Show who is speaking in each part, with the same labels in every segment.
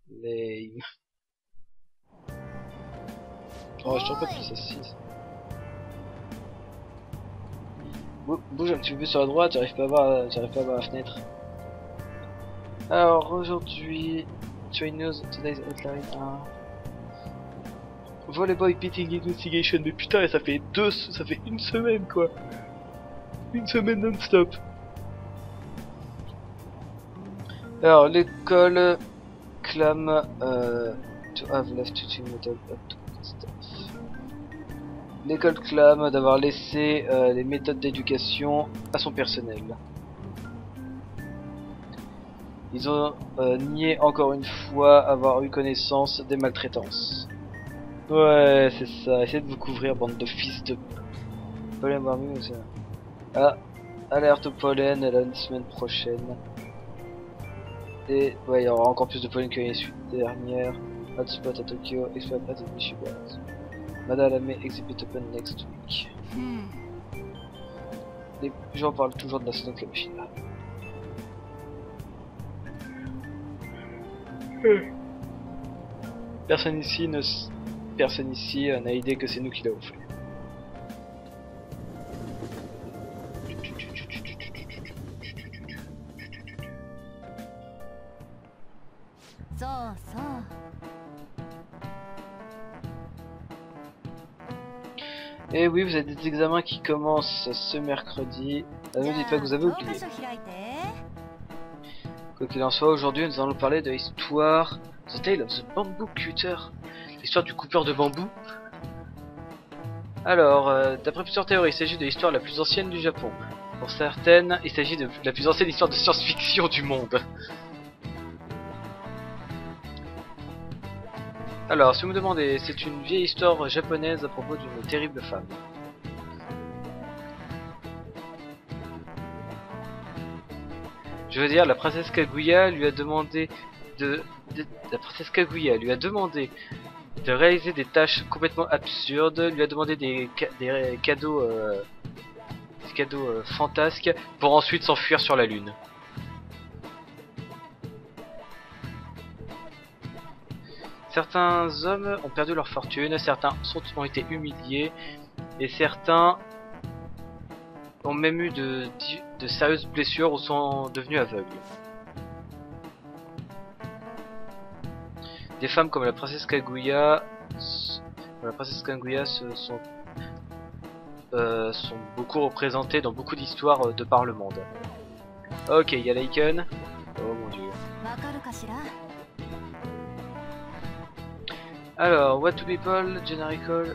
Speaker 1: Lame. Oh, je trouve pas plus ça 6. Bouge un petit peu sur la droite, j'arrive pas à voir la fenêtre. Alors aujourd'hui, Train News, Today's Outline 1. Volleyball Beating Investigation, mais putain, ça fait une semaine quoi. Une semaine non-stop. Alors l'école clame to have left teaching method up to stuff. L'école clame d'avoir laissé les méthodes d'éducation à son personnel. Ils ont nié encore une fois avoir eu connaissance des maltraitances. Ouais, c'est ça. Essayez de vous couvrir, bande de fils de... Pollen warming ou ça. Ah, alerte au pollen la semaine prochaine. Et ouais, il y aura encore plus de pollen que les suites dernières. Hotspot à Tokyo, expert at Michigan. Madame exhibit open next week. Les gens parlent toujours de la saison de la machine là. Personne ici n'a idée que c'est nous qui l'avons fait. Et oui, vous avez des examens qui commencent ce mercredi. Ne dites pas que vous avez oublié. Quoi qu'il en soit, aujourd'hui nous allons parler de l'histoire The Tale of the Bamboo Cutter. L'histoire du coupeur de bambou. Alors, d'après plusieurs théories, il s'agit de l'histoire la plus ancienne du Japon. Pour certaines, il s'agit de la plus ancienne histoire de science-fiction du monde. Alors, si vous me demandez, c'est une vieille histoire japonaise à propos d'une terrible femme. Je veux dire, la princesse Kaguya lui a demandé de réaliser des tâches complètement absurdes, lui a demandé des cadeaux, fantasques pour ensuite s'enfuir sur la lune. Certains hommes ont perdu leur fortune, certains ont été humiliés et certains ont même eu de sérieuses blessures ou sont devenus aveugles. Des femmes comme la princesse Kaguya, sont beaucoup représentées dans beaucoup d'histoires de par le monde. Ok, il y a Laiken. Oh mon dieu. Alors, what to people, general,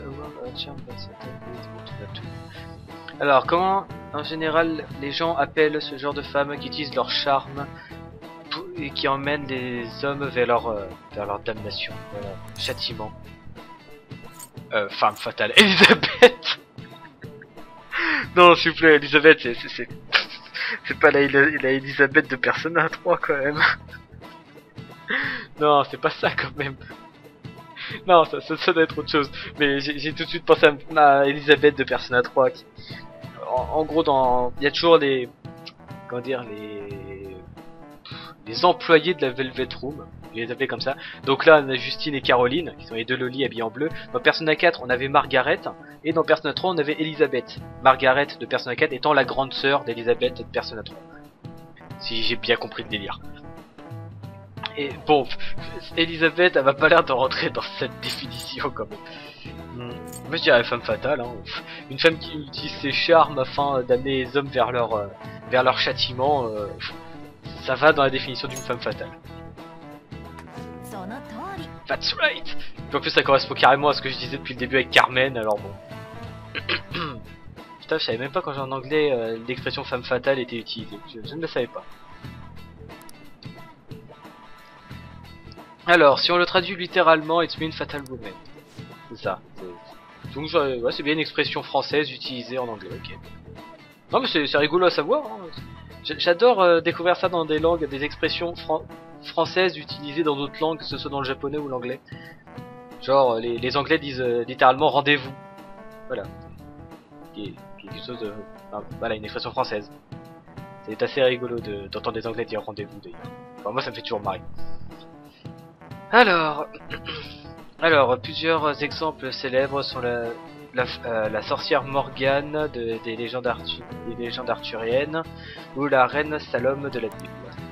Speaker 1: alors, comment en général les gens appellent ce genre de femmes qui utilisent leur charme et qui emmènent les hommes vers leur damnation, vers leur châtiment? Femme fatale. Elisabeth. Non, s'il vous plaît, Elisabeth, c'est pas la Elisabeth de Persona 3 quand même. Non, c'est pas ça quand même. Non, ça doit être autre chose. Mais j'ai tout de suite pensé à Elisabeth de Persona 3 qui, en gros, il y a toujours les employés de la Velvet Room, je les appelais comme ça. Donc là, on a Justine et Caroline, qui sont les deux lolis habillés en bleu. Dans Persona 4, on avait Margaret, et dans Persona 3, on avait Elisabeth. Margaret de Persona 4 étant la grande sœur d'Elisabeth de Persona 3. Si j'ai bien compris le délire. Et bon, Elisabeth, elle va pas l'air de rentrer dans cette définition quand même. Moi je dirais femme fatale, hein. Une femme qui utilise ses charmes afin d'amener les hommes vers leur châtiment, ça va dans la définition d'une femme fatale. That's right. Puis en plus ça correspond carrément à ce que je disais depuis le début avec Carmen, alors bon. Putain, je savais même pas quand en anglais l'expression femme fatale était utilisée, je ne le savais pas. Alors, si on le traduit littéralement, it's mean fatal woman. C'est ça. Donc, ouais, c'est bien une expression française utilisée en anglais, ok. Non, mais c'est rigolo à savoir. Hein. J'adore découvrir ça dans des langues, des expressions françaises utilisées dans d'autres langues, que ce soit dans le japonais ou l'anglais. Genre, les anglais disent littéralement rendez-vous. Voilà. Qui est quelque chose de... Enfin, voilà, une expression française. C'est assez rigolo d'entendre des anglais dire rendez-vous d'ailleurs. Enfin, moi, ça me fait toujours marrer. Alors, plusieurs exemples célèbres sont la sorcière Morgane des légendes arthuriennes ou la reine Salome de la Bible.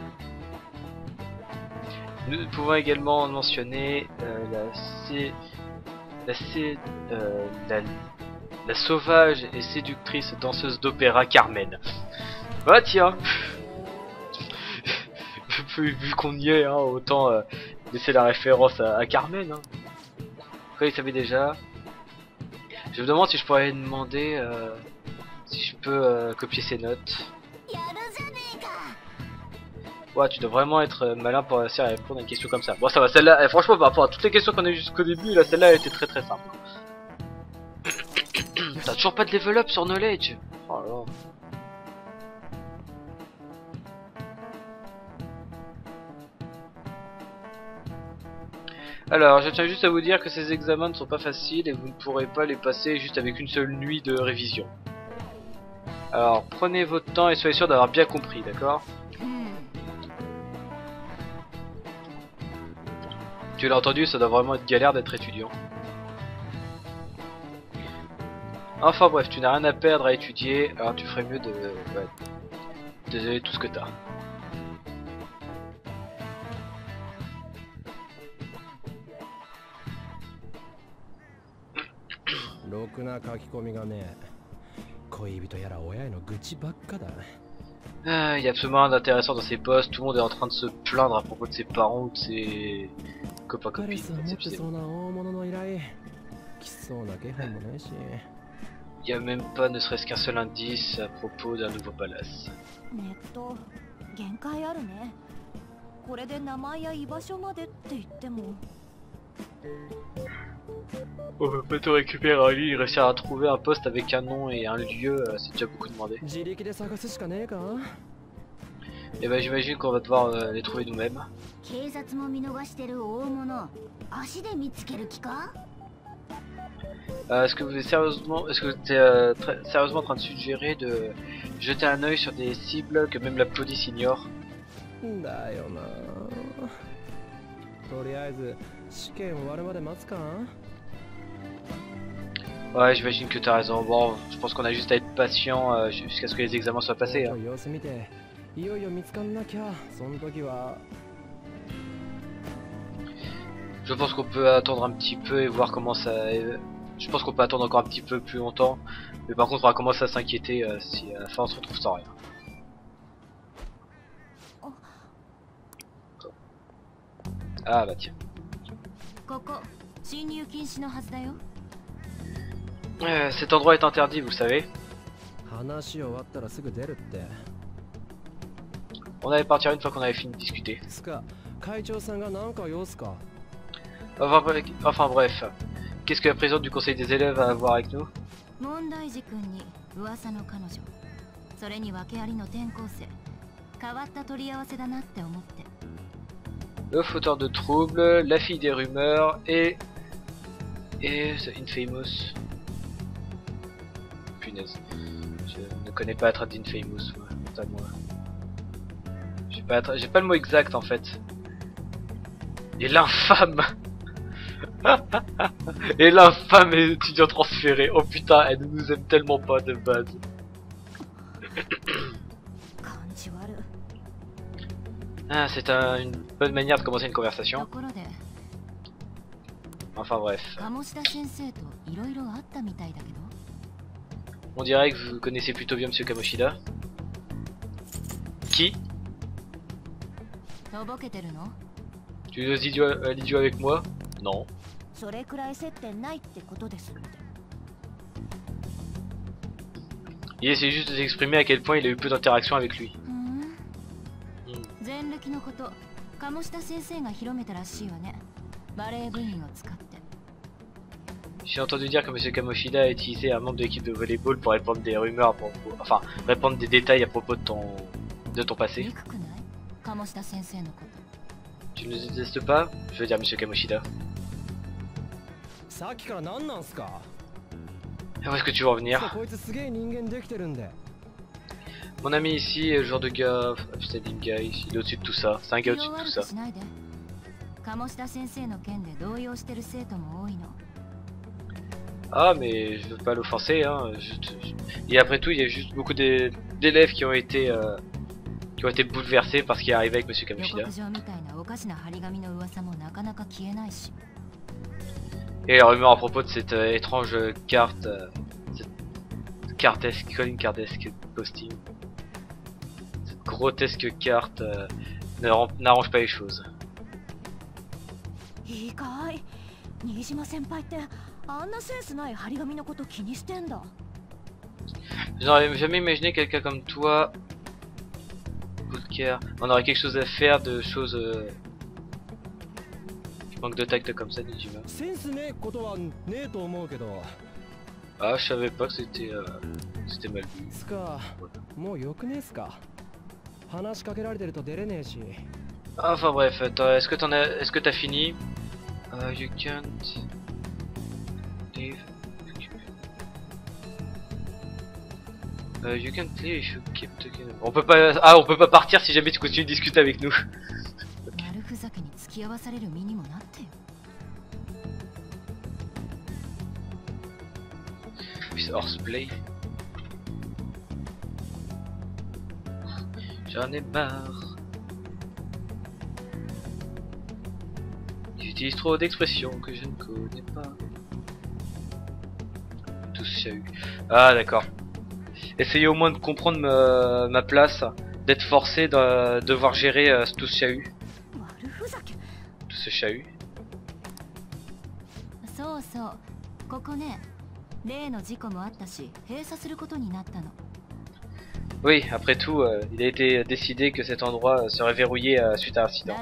Speaker 1: Nous pouvons également mentionner la sauvage et séductrice danseuse d'opéra Carmen. Bah tiens, vu qu'on y est, hein, autant laisser la référence à Carmen. Hein. Quoi, il savait déjà. Je me demande si je pourrais lui demander si je peux copier ses notes. Ouais, tu dois vraiment être malin pour réussir à répondre à une question comme ça. Bon, ça va, celle-là, franchement, par rapport à toutes les questions qu'on a eues jusqu'au début, là, celle-là, elle était très simple. T'as toujours pas de level up sur Knowledge. Oh là là. Alors, je tiens juste à vous dire que ces examens ne sont pas faciles et vous ne pourrez pas les passer juste avec une seule nuit de révision. Alors, prenez votre temps et soyez sûr d'avoir bien compris, d'accord? Tu l'as entendu, ça doit vraiment être galère d'être étudiant. Enfin bref, tu n'as rien à perdre à étudier, alors tu ferais mieux de donner tout ce que t'as. Il y a absolument rien d'intéressant dans ces posts, tout le monde est en train de se plaindre à propos de ses parents ou de ses copains-copines. Il n'y a même pas ne serait-ce qu'un seul indice à propos d'un nouveau palace. On peut pas te récupérer en ligne, réussir à trouver un poste avec un nom et un lieu, c'est déjà beaucoup demandé. Et bah j'imagine qu'on va devoir les trouver nous-mêmes. Est-ce que vous êtes sérieusement, sérieusement en train de suggérer de jeter un œil sur des cibles que même la police ignore? Ouais, j'imagine que t'as raison. Bon, je pense qu'on a juste à être patient jusqu'à ce que les examens soient passés. Hein. Je pense qu'on peut attendre un petit peu et voir comment ça... Je pense qu'on peut attendre encore un petit peu plus longtemps. Mais par contre, on va commencer à s'inquiéter si à la fin on se retrouve sans rien. Ah bah tiens. Cet endroit est interdit, vous savez. On allait partir une fois qu'on avait fini de discuter. Enfin bref. Qu'est-ce que la présidente du conseil des élèves a à voir avec nous? Le fauteur de troubles, la fille des rumeurs et The Infamous. Punaise. Je ne connais pas la traite d'Infamous, moi. J'ai pas le mot exact en fait. Et l'infâme. Et l'infâme étudiant transféré. Oh putain, elle ne nous aime tellement pas de base. Ah, c'est une bonne manière de commencer une conversation. Enfin bref. On dirait que vous connaissez plutôt bien Monsieur Kamoshida. Qui? Tu es l'idiot avec moi? Non. Il essaie juste de s'exprimer à quel point il a eu peu d'interaction avec lui. J'ai entendu dire que Monsieur Kamoshida a utilisé un membre de l'équipe de volleyball pour répandre des rumeurs à propos, enfin répandre des détails à propos de ton passé. Tu ne détestes pas? Je veux dire Monsieur Kamoshida. Où est-ce que tu veux en venir? Mon ami ici est le genre de gars, upstanding guy, il est au-dessus de tout ça, c'est un gars au-dessus de tout ça. Ah, mais je veux pas l'offenser, hein. Et après tout, il y a juste beaucoup d'élèves qui ont été bouleversés par ce qui est arrivé avec Monsieur Kamoshida. Et la rumeur à propos de cette étrange carte, cette cardesque, colline cardesque posting, cette grotesque carte n'arrange pas les choses. Je n'aurais jamais imaginé quelqu'un comme toi. On aurait quelque chose à faire, de choses. Manque de tact comme ça, Nijima. Ah, je savais pas que c'était mal vu. Enfin bref, est-ce que t'as fini? You can't leave. You can't leave if you keep talking. On peut pas partir si jamais tu continues de discuter avec nous. Horseplay. J'en ai marre. J'utilise trop d'expressions que je ne connais pas. Tous chahut. Ah d'accord. Essayez au moins de comprendre ma place, d'être forcé de devoir gérer tout ce chahut. Tout ce chahut. Oui, après tout, il a été décidé que cet endroit serait verrouillé suite à un incident.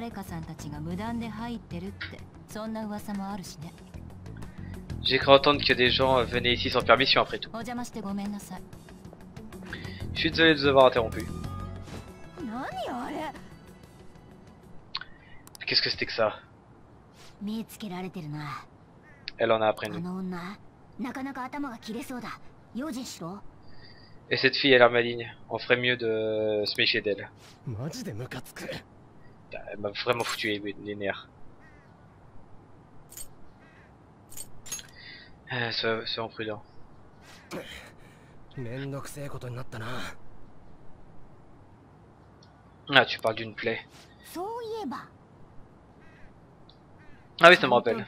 Speaker 1: J'ai cru entendre que des gens venaient ici sans permission après tout. Je suis désolé de vous avoir interrompu. Qu'est-ce que c'était que ça? Elle en a après nous. Et cette fille a l'air maligne. On ferait mieux de se méfier d'elle. Elle m'a vraiment foutu les nerfs. Sois prudent. Ah, tu parles d'une plaie. Ah oui, ça me rappelle.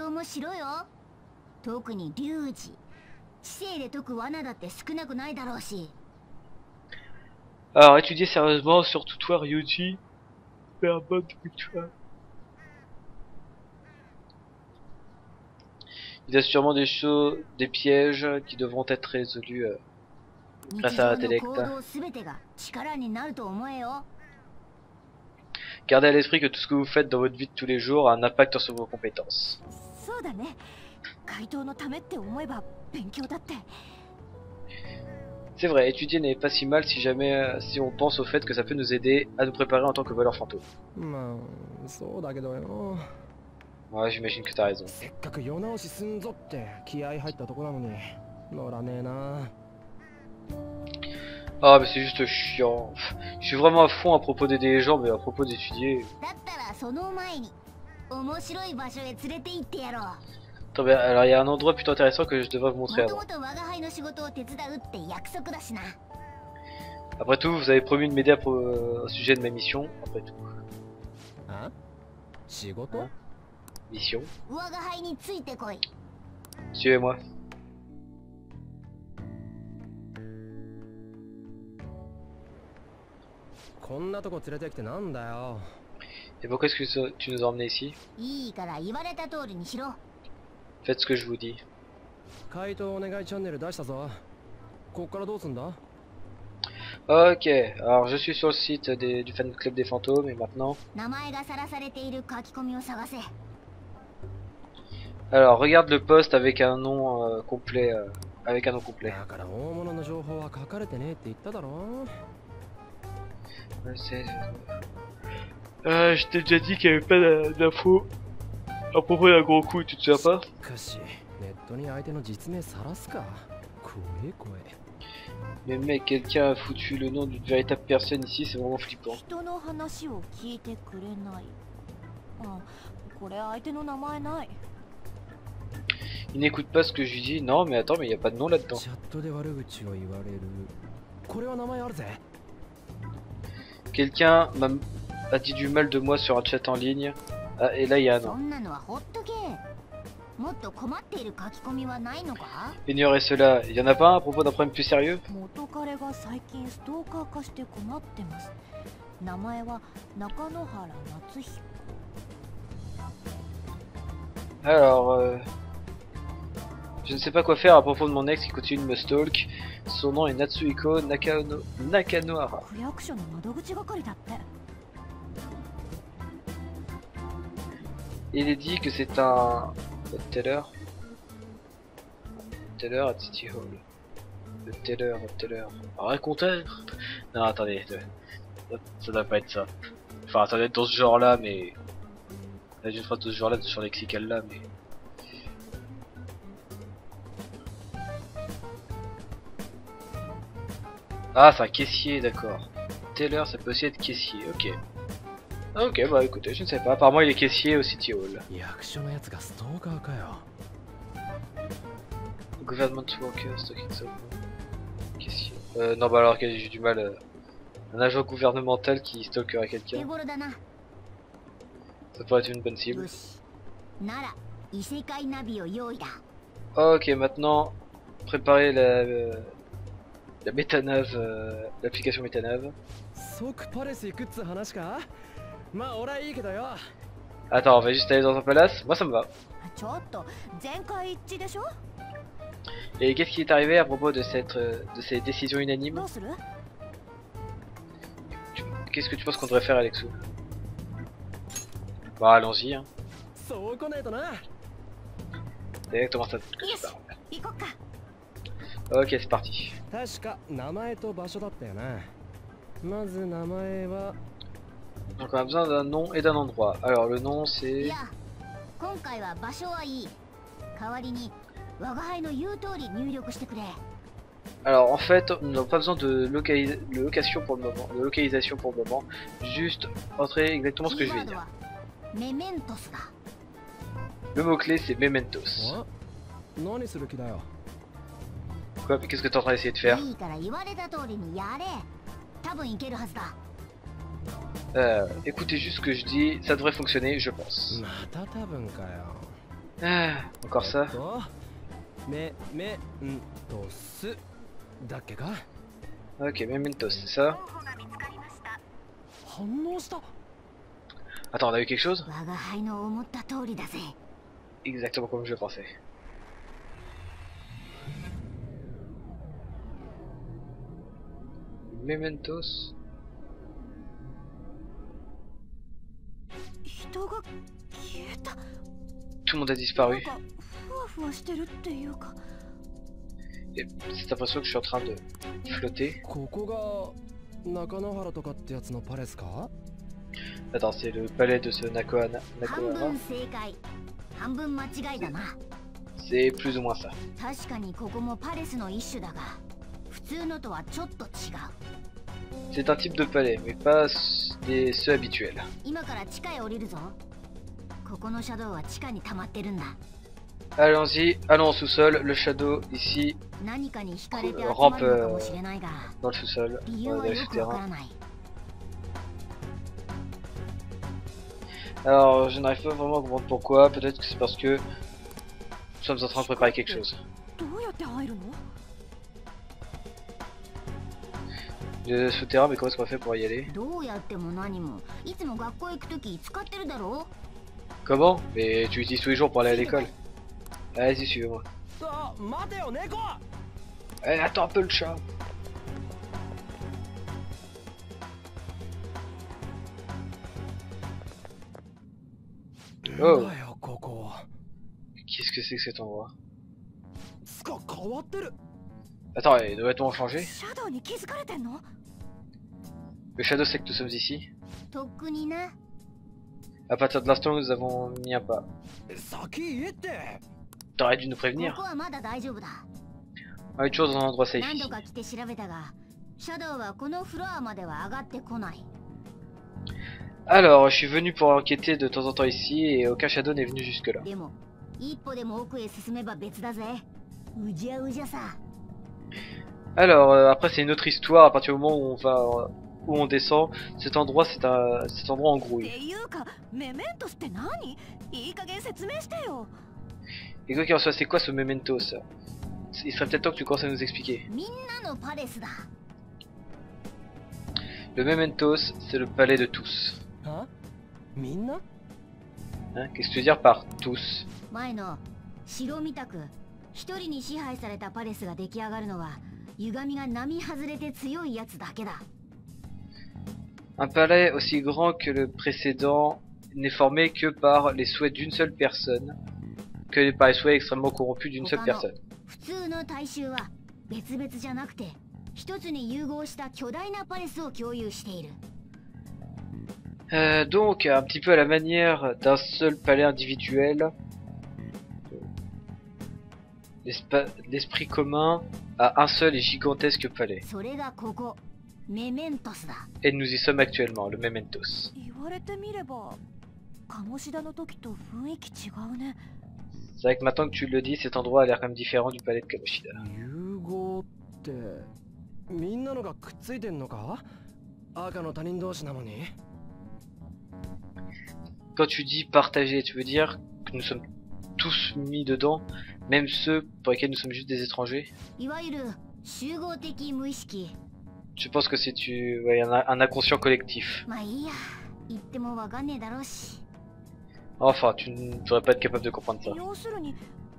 Speaker 1: Alors, étudier sérieusement, surtout toi, Ryuji. Fais un bon truc, toi. Il y a sûrement des pièges qui devront être résolus grâce à l'intellect. Gardez à l'esprit que tout ce que vous faites dans votre vie de tous les jours a un impact sur vos compétences. C'est vrai, étudier n'est pas si mal si on pense au fait que ça peut nous aider à nous préparer en tant que voleur fantôme. Ouais, j'imagine que t'as raison. Ah, mais c'est juste chiant. Je suis vraiment à fond à propos d'aider les gens, mais à propos d'étudier. Attends, alors il y a un endroit plutôt intéressant que je devrais vous montrer avant. Après tout, vous avez promis de m'aider au sujet de ma mission. Après tout. Hein? Mission. Suivez-moi. Et pourquoi est-ce que tu nous as emmenés ici? Faites ce que je vous dis. Ok, alors je suis sur le site du fan club des fantômes et maintenant... Alors regarde le post avec un nom complet. Je t'ai déjà dit qu'il n'y avait pas d'infos à propos d'un gros coup, tu te souviens pas? Mais mec, quelqu'un a foutu le nom d'une véritable personne ici, c'est vraiment flippant. Il n'écoute pas ce que je lui dis. Non, mais attends, mais il n'y a pas de nom là-dedans. Quelqu'un a dit du mal de moi sur un chat en ligne. Ah, et là, il y a un nom. Ignorez cela. Il y en a pas un à propos d'un problème plus sérieux? Alors, je ne sais pas quoi faire à propos de mon ex qui continue de me stalk. Son nom est Natsuhiko Nakanohara. Il est dit que c'est un teller à City Hall. Le teller. Un raconteur? Non, attendez, ça doit pas être ça. Enfin, ça doit être dans ce genre-là, mais là, j'ai une phrase de ce genre-là, sur lexical là, mais. Ah, c'est un caissier, d'accord. Teller, ça peut aussi être caissier, ok. Ok, bah écoutez, je ne sais pas. Apparemment, il est caissier au City Hall. Government worker, stocking caissier. Non, bah alors, j'ai du mal. Un agent gouvernemental qui stalkerait quelqu'un. Ça pourrait être une bonne cible. Ok, maintenant, préparez la métanave, l'application métanave. Attends, on va juste aller dans un palace. Moi, ça me va. Et qu'est-ce qui est arrivé à propos de ces décisions unanimes? Qu'est-ce que tu penses qu'on devrait faire, Alexou? Bah, allons-y. Hein. C'est exactement ça que je parle. Ok, c'est parti. Donc on a besoin d'un nom et d'un endroit. Alors le nom c'est... Alors en fait, on n'a pas besoin de localisation pour le moment. Juste entrer exactement ce que je vais dire. Le mot-clé c'est Mementos. Quoi? Mais qu'est-ce que tu es en train d'essayer de faire? Écoutez juste ce que je dis, ça devrait fonctionner, je pense. Ah, encore ça. Ok, Mementos, c'est ça. Attends, on a eu quelque chose? Exactement comme je pensais. Mementos. Tout le monde a disparu. Et cette impression que je suis en train de flotter. Attends, c'est le palais de ce Nakohara. C'est plus ou moins ça. C'est un type de palais, mais pas ceux habituels. Allons-y, allons au sous-sol, le shadow ici rampe dans le sous-sol, dans le souterrain. Alors je n'arrive pas vraiment à comprendre pourquoi, peut-être que c'est parce que nous sommes en train de préparer quelque chose. Le souterrain, mais comment est-ce qu'on va faire pour y aller? Comment? Mais tu utilises tous les jours pour aller à l'école. Vas-y, suivez-moi. Eh, attends un peu le chat. Oh. Qu'est-ce que c'est que cet endroit? Attends, il doit être changé. Le Shadow sait que nous sommes ici. À partir de l'instant où nous avons mis un pas. T'aurais dû nous prévenir. On est toujours dans un endroit safe ici. Alors, je suis venu pour enquêter de temps en temps ici et aucun Shadow n'est venu jusque là.
Speaker 2: でも一歩でも奥へ進めば別だぜ。うじゃうじゃさ。
Speaker 1: Alors, après c'est une autre histoire, à partir du moment où on va, où on descend, cet endroit c'est cet endroit en grouille.
Speaker 2: っていうか、メメントスって何？いい加減説明してよ。
Speaker 1: Et quoi qu'il en soit, c'est quoi ce Mementos? Il serait peut-être temps que tu commences à nous expliquer.
Speaker 2: みんなのパレスだ。
Speaker 1: Le Mementos, c'est le palais de tous.
Speaker 3: は？みんな？
Speaker 1: Hein? Qu'est-ce que tu veux dire par tous?
Speaker 2: 前の城みたく一人に支配されたパレスが出来上がるのは歪みが並外れて強いやつだけだ。
Speaker 1: Un palais aussi grand que le précédent n'est formé que par les souhaits d'une seule personne, que par les souhaits extrêmement corrompus d'une seule personne.
Speaker 2: 普通の大衆は別々じゃなくて一つに融合した巨大なパレスを共有している。
Speaker 1: Donc, un petit peu à la manière d'un seul palais individuel, l'esprit commun a un seul et gigantesque palais.
Speaker 2: それがここメメントスだ。
Speaker 1: Et nous y sommes actuellement, le Mementos.
Speaker 2: 言われてみれば鴨志田の時と雰囲気違うね。
Speaker 1: C'est vrai que maintenant que tu le dis, cet endroit a l'air quand même différent du palais de Kamoshida.
Speaker 3: 融合ってみんなのがくっついてんのか？赤の他人同士なのに。
Speaker 1: Quand tu dis partager, tu veux dire que nous sommes tous mis dedans, même ceux pour lesquels nous sommes juste des étrangers?
Speaker 2: いわゆる集合的無意識。
Speaker 1: Je pense que c'est ouais, un inconscient collectif.
Speaker 2: まあいいや、言ってもわかんねえだろうし。
Speaker 1: Enfin, tu ne devrais pas être capable de comprendre ça.
Speaker 2: 要するに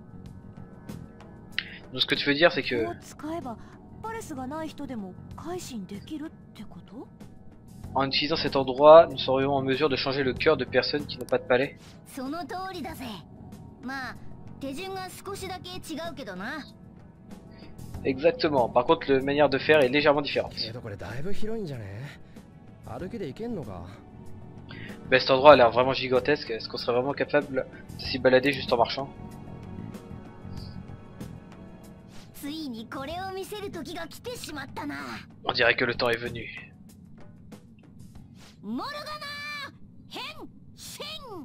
Speaker 1: Donc ce que tu veux dire, c'est que
Speaker 2: こう使えばパレスがない人でも改心できるってこと？
Speaker 1: en utilisant cet endroit, nous serions en mesure de changer le cœur de personnes qui n'ont pas de palais.
Speaker 2: その通りだぜ。まあ手順が少しだけ違うけどな。
Speaker 1: Exactement. Par contre, la manière de faire est légèrement différente.
Speaker 3: けどこれだいぶ広いんじゃね？歩きで行けんのか？
Speaker 1: Mais cet endroit a l'air vraiment gigantesque. Est-ce qu'on serait vraiment capable de s'y balader juste en marchant?
Speaker 2: ついにこれを見せる時が来てしまったな。
Speaker 1: On dirait que le temps est venu.
Speaker 2: モルガナ変身。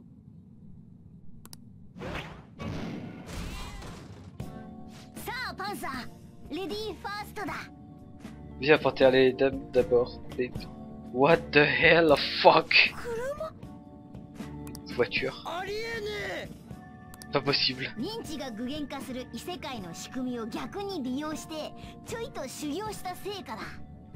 Speaker 2: さあパンサー、レディーファーストだ。
Speaker 1: Viens apporter les dames d'abord. What the hell the fuck?
Speaker 2: 車？
Speaker 1: Voiture.
Speaker 3: ありえね
Speaker 1: Pas possible.
Speaker 2: 認知が具現化する異世界の仕組みを逆に利用してちょいと修行した成果だ。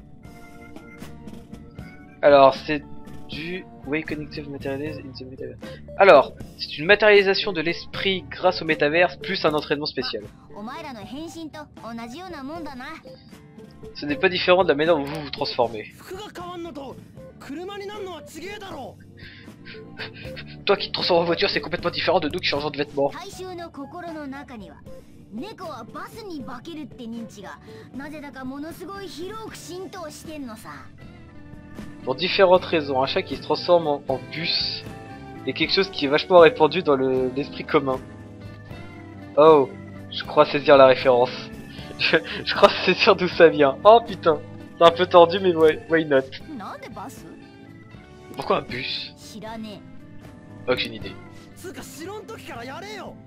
Speaker 1: Alors, c'est du Way Connective Materialize in the Metaverse. Alors, c'est une matérialisation de l'esprit grâce au métaverse plus un entraînement spécial.
Speaker 2: お前らの変身と同じようなもんだな。
Speaker 1: Ce n'est pas différent de la manière dont vous vous transformez.
Speaker 3: え。服が変わんのと車になるのは違えだろ。
Speaker 1: Toi qui te transformes en voiture, c'est complètement différent de nous qui changeons de vêtements.
Speaker 2: 大衆の心の中には猫はバスに化けるって認知がなぜだかものすごい広く浸透してんのさ。
Speaker 1: Pour différentes raisons, un chat qui se transforme en bus est quelque chose qui est vachement répandu dans l'esprit commun. Oh, je crois saisir la référence. Je crois saisir d'où ça vient. Oh putain, c'est un peu tordu mais why not?
Speaker 2: なんでバス？
Speaker 1: Pourquoi un bus?
Speaker 2: 知らね
Speaker 1: Oh, j'ai une idée.
Speaker 3: つうか城ん時からやれよ。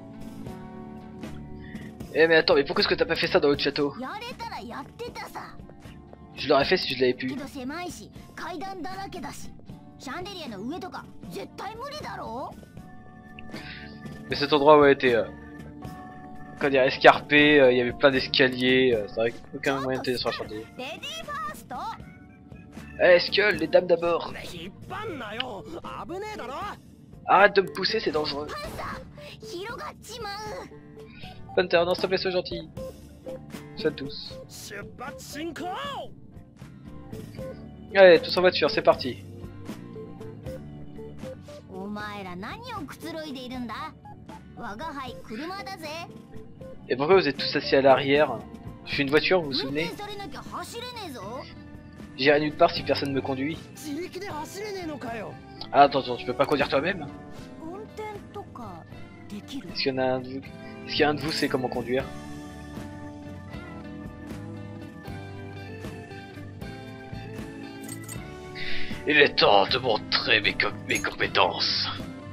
Speaker 1: Eh mais attends, mais pourquoi est-ce que t'as pas fait ça dans l'autre château?
Speaker 2: え。やれたらやってたさ。
Speaker 1: Je l'aurais fait si je l'avais
Speaker 2: け
Speaker 1: pu.
Speaker 2: ど狭いし階段だらけだしシャンデリアの上とか絶対無理だろ。
Speaker 1: Mais cet endroit ouais, était quand il y a escarpé, il y avait plein d'escaliers, c'est vrai qu'aucun moyen de descendre sur un chandelier.
Speaker 2: レディーファースト。
Speaker 1: Eh, Skull, les dames d'abord.
Speaker 3: 引っ張んなよ。危ねえだろ。
Speaker 1: Arrête de me pousser, c'est dangereux.
Speaker 2: パンサー広がっちまう。
Speaker 1: Panther, non, s'il te plaît, sois gentil. Sois tous.
Speaker 3: 出発進行。
Speaker 1: Allez, tous en voiture, c'est parti.
Speaker 2: お前ら何をくつろいでいるんだ。我が輩車だぜ。
Speaker 1: Et pourquoi vous êtes tous assis à l'arrière? Je suis une voiture, vous vous
Speaker 2: 運
Speaker 1: souvenez?
Speaker 2: 転されなきゃ走れねえぞ。
Speaker 1: J'irai nulle part si personne ne me conduit.
Speaker 3: 自力で走れねえのかよ。
Speaker 1: Ah, attends, tu peux pas conduire toi-même?
Speaker 2: 運転とかできる？
Speaker 1: Est-ce qu'il y en a un de vous? Est-ce qu'il y a un de vous sait comment conduire? Il est temps de montrer mes compétences.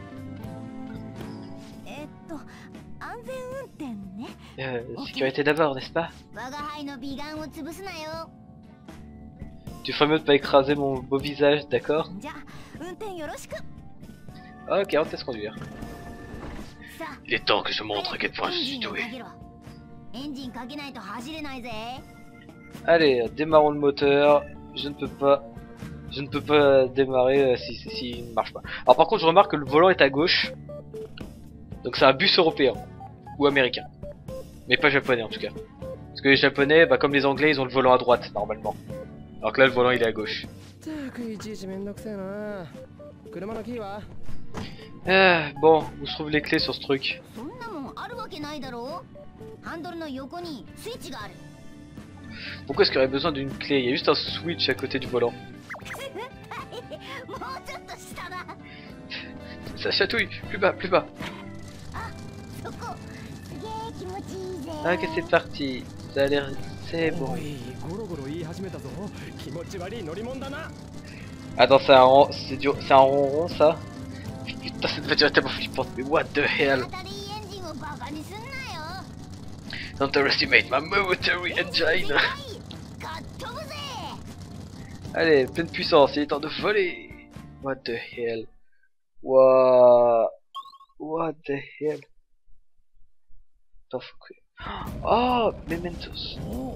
Speaker 2: 安全運転ね。
Speaker 1: Sécurité d'abord, n'est-ce pas?
Speaker 2: 我が輩の美顔を潰すなよ。
Speaker 1: Tu ferais mieux de pas écraser mon beau visage, d'accord?
Speaker 2: じゃあ運転よろしく。
Speaker 1: Ok, on te laisse conduire.
Speaker 2: さあ
Speaker 1: Il est temps que je montre à quel point je
Speaker 2: エン
Speaker 1: suis
Speaker 2: ジンを
Speaker 1: doué.
Speaker 2: かけろ。エンジンかけないと走れないぜ。
Speaker 1: Allez, démarrons le moteur. Je ne peux pas démarrer s'il ne marche pas. Alors par contre, je remarque que le volant est à gauche. Donc c'est un bus européen. Ou américain. Mais pas japonais en tout cas. Parce que les japonais, bah, comme les anglais, ils ont le volant à droite normalement. Alors que là, le volant il est à gauche.
Speaker 3: ったくいちいちめんどくせえな。車のキーは？
Speaker 1: Bon, où se trouvent les clés sur ce truc?
Speaker 2: そんなもんあるわけないだろう。ハンドルの横にスイッチがある。
Speaker 1: Pourquoi est-ce qu'il y aurait besoin d'une clé? Il y a juste un switch à côté du volant.
Speaker 2: もうちょっと下だ。
Speaker 1: Ça chatouille. Plus bas, plus bas.
Speaker 2: そこすげえ気持ちいいぜ。
Speaker 1: Ah, ok, c'est parti. Ça a l'air... C'est bon.
Speaker 3: おい、ゴロゴロ言い始めたぞ。気持ち悪い乗り物だな。
Speaker 1: Attends, c'est un ronron ça? Putain, cette voiture est tellement flippante, mais what the hell?
Speaker 2: バタリーエンジンをバカにすんなよ。
Speaker 1: Don't underestimate my military engine!
Speaker 2: かっ飛ぶぜ。
Speaker 1: Allez, pleine puissance, il est temps de voler! What the hell? What the hell? Attends, faut que... Oh, Mementos!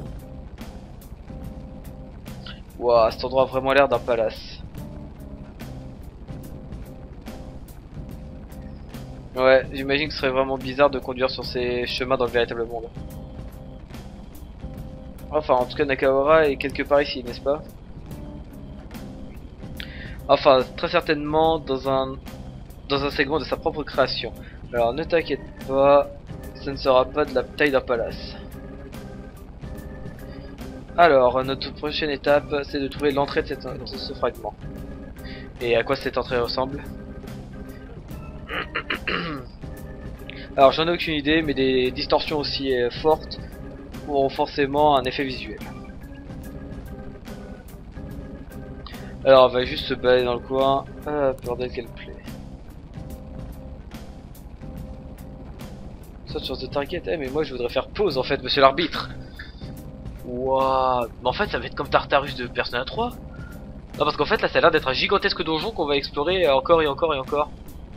Speaker 1: Wow, cet endroit a vraiment l'air d'un palace. Ouais, j'imagine que ce serait vraiment bizarre de conduire sur ces chemins dans le véritable monde. Enfin, en tout cas, Nakahara est quelque part ici, n'est-ce pas? Enfin, très certainement dans un segment de sa propre création. Alors, ne t'inquiète pas, ce ne sera pas de la taille d'un palace. Alors, notre prochaine étape, c'est de trouver l'entrée de ce fragment. Et à quoi cette entrée ressemble? Alors, j'en ai aucune idée, mais des distorsions aussi fortes auront forcément un effet visuel. Alors, on va juste se balader dans le coin. Ah, bordel, quelle plaie. Saute sur the target. Eh, mais moi je voudrais faire pause en fait, monsieur l'arbitre. Waouh. Mais en fait, ça va être comme Tartarus de Persona 3. Non, parce qu'en fait, là, ça a l'air d'être un gigantesque donjon qu'on va explorer encore et encore et encore.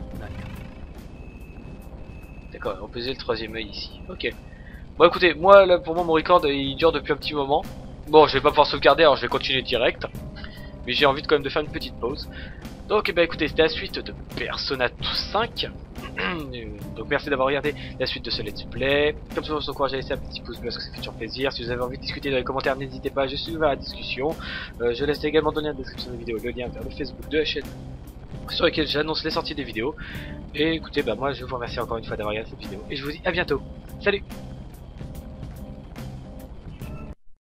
Speaker 1: D'accord, on peut poser le troisième œil ici. Ok. Bon, écoutez, moi, là, pour moi, mon record, il dure depuis un petit moment. Bon, je vais pas pouvoir sauvegarder, alors je vais continuer direct. Mais j'ai envie quand même de faire une petite pause. Donc, bah écoutez, c'était la suite de Persona 5. Donc merci d'avoir regardé la suite de ce let's play. Comme toujours, je vous encourage à laisser un petit pouce bleu parce que ça fait toujours plaisir. Si vous avez envie de discuter dans les commentaires, n'hésitez pas, je suis ouvert à la discussion. Je laisse également dans la description de la vidéo le lien vers le Facebook de la chaîne sur lequel j'annonce les sorties des vidéos. Et écoutez, bah moi je vous remercie encore une fois d'avoir regardé cette vidéo et je vous dis à bientôt. Salut!